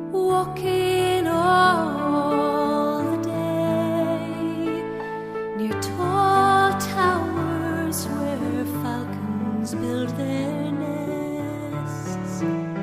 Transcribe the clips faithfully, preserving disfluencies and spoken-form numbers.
walking all the day near tall towers where falcons build their nests.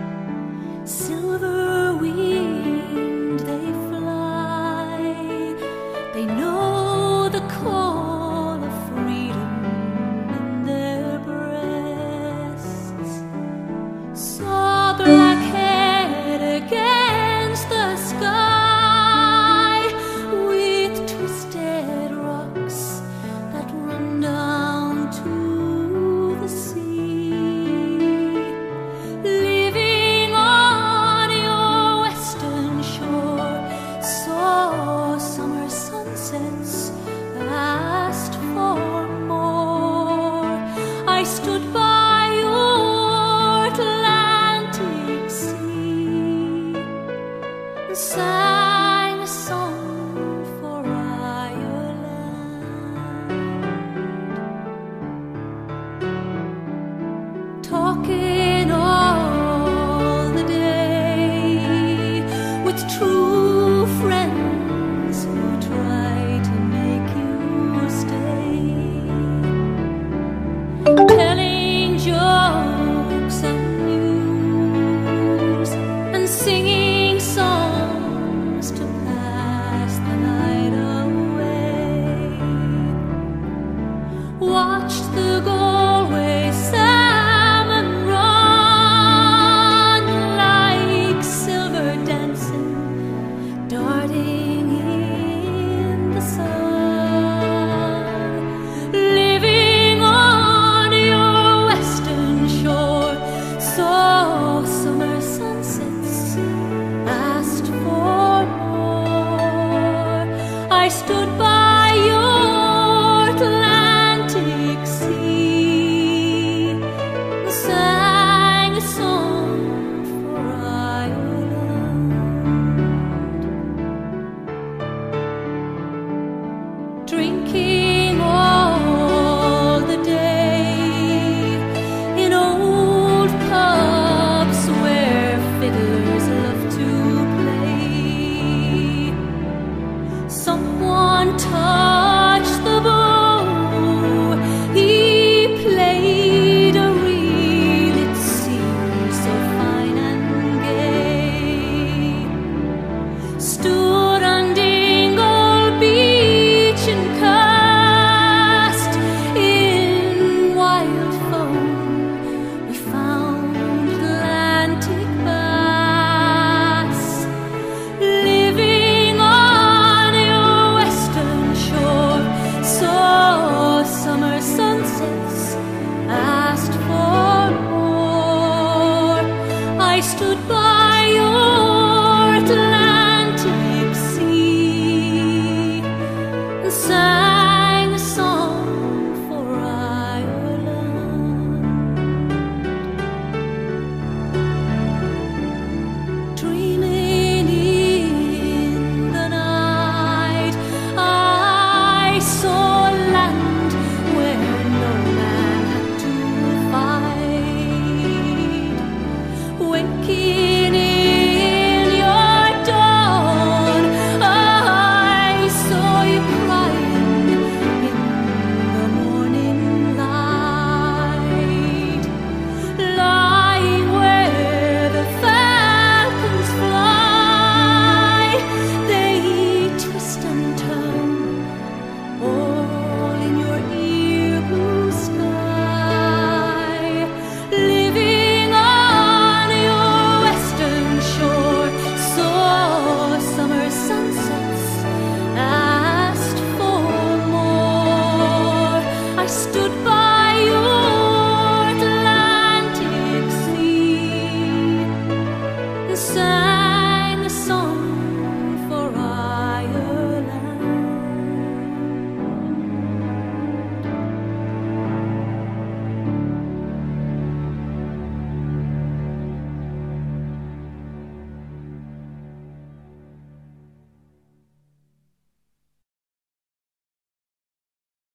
Silver winged they fly, they know the call of freedom in their breasts. Saw black-head against the sky with twisted rocks that run down to the sea. Living on your western shore, saw summer sunsets, asked for more. I stood by your Atlantic sea and sang a song for Ireland, talking all the day with true friends who try to make you stay, telling jokes and news and singing songs to pass the night away. Watched the Galway salmon run like silver dancing, darting in the sun. Living on your western shore, saw summer sunsets, asked for more. I stood by your Atlantic sea and sang a song for Ireland, drinking all the day in old pubs where fiddlers love to play. Someone touched the bow, he played a reel, it seemed so fine and gay. Stood